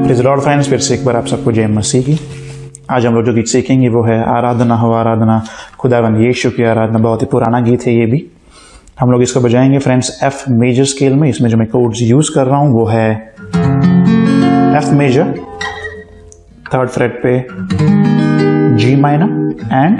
Praise the Lord friends, फिर से एक बार आप सबको जय मसीह की। आज हम लोग जो गीत सीखेंगे वो है आराधना हो आराधना, खुदावंद यीशु की आराधना। बहुत ही पुराना गीत है ये भी। हम लोग इसको बजाएंगे फ्रेंड्स एफ मेजर स्केल में। इसमें जो मैं कोड्स यूज कर रहा हूं वो है एफ मेजर, 3rd फ्रेट पे G minor and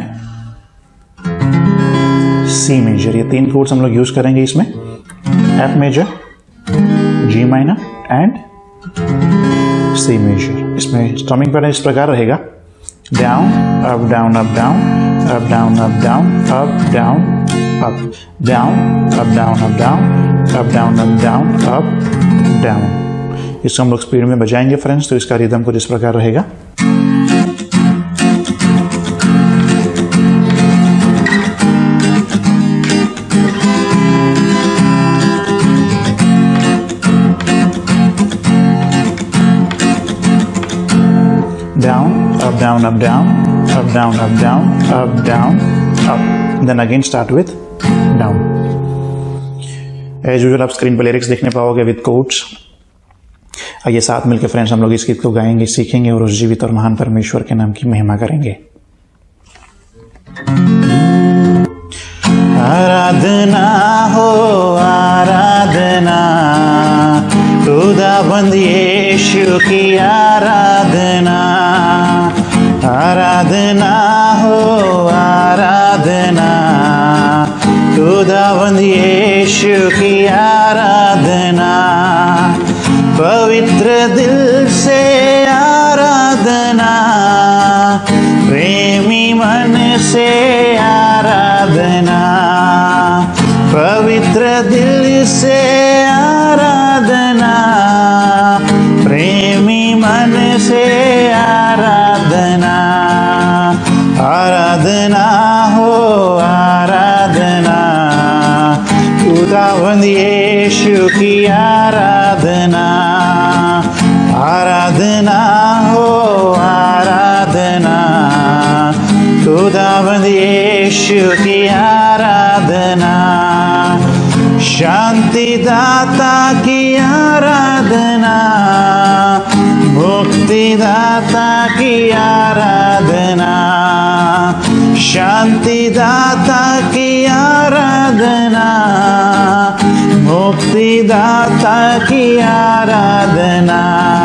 C major. ये 3 कोड्स हम लोग यूज करेंगे इसमें, F major, G minor and C major. इसमें स्ट्रमिंग पैटर्न इस प्रकार रहेगा, down up down up down up down up down up down up down up down up down up down up down up down. इसको हम लोग speed में बजाएंगे friends, तो इसका रिदम कुछ इस प्रकार रहेगा। Down, up, down, up, down, up, down, up, down, up, down, up. Then again start with down. As usual आप स्क्रीन पर लिरिक्स देखने पाओगे विद कोट्स। आइए साथ मिलकर फ्रेंड्स हम लोग इस गीत को गाएंगे, सीखेंगे और उस जीवित और महान परमेश्वर के नाम की महिमा करेंगे। आराधना हो आराधना, खुदावंद यीशु की आराधना। आराधना हो आराधना, खुदावंद यीशु की आराधना। पवित्र दिल से आराधना, प्रेमी मन से आराधना। पवित्र दिल से आराधना, प्रेमी मन से आराधना। आराधना हो आराधना, खुदावंद यीशु की आराधना। आराधना हो आराधना, खुदावंद यीशु की आराधना। शांति दाता की आराधना, मुक्ति दाता की आराधना। शांति दाता की आराधना, मुक्ति दाता की आराधना।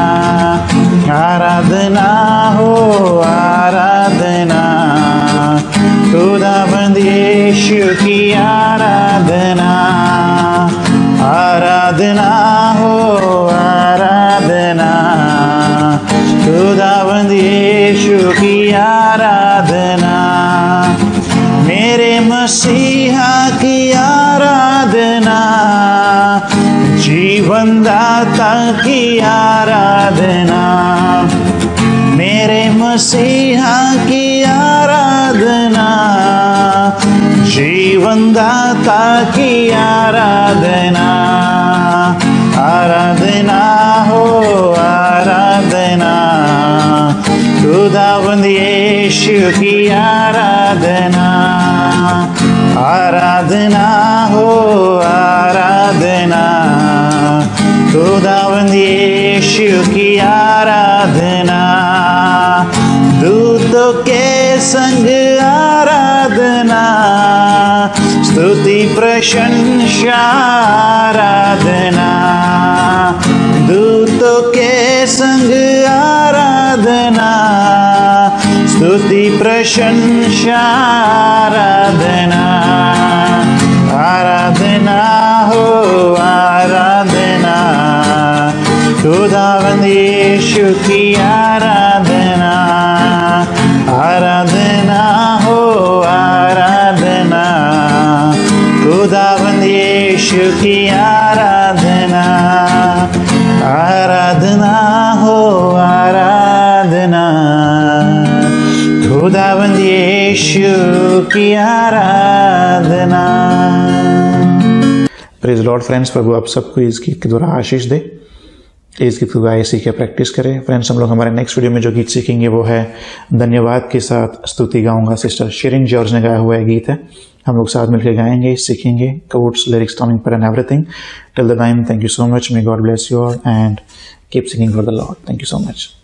आराधना हो आराधना, खुदावंद यीशु की आराधना। आराधना हो आराधना, खुदावंद यीशु की आराधना। मेरे मसीहा की आराधना, जीवन दाता की आराधना। मेरे मसीहा की आराधना, जीवन दाता की आराधना। आराधना हो आराधना, खुदावंद यीशु की आराधना। आराधना हो आराधना, खुदावंद यीशु की आराधना। दूतों के संग आराधना, स्तुति प्रशंसा आराधना। दूतों के संग आराधना, स्तुति प्रशंसा आराधना। आराधना हो आराधना, खुदावंद यीशु की आराधना। आराधना हो आराधना, खुदावंद यीशु की आराधना। आराधना हो आराधना, खुदावंद यीशु की आराधना। प्रेज़ लॉर्ड फ्रेंड्स, प्रभु आप सबको इस गीत के द्वारा आशीष दे। इस गीत को गाए सीखे प्रैक्टिस करें फ्रेंड्स। हम लोग हमारे नेक्स्ट वीडियो में जो गीत सीखेंगे वो है धन्यवाद के साथ स्तुति गाऊंगा। सिस्टर शेरिन जॉर्ज ने गाया हुआ है गीत है। हम लोग साथ मिलकर गाएंगे, सीखेंगे chords, lyrics, turning pattern, everything. Till the time, thank you so much. May God bless you all and keep singing for the Lord. Thank you so much.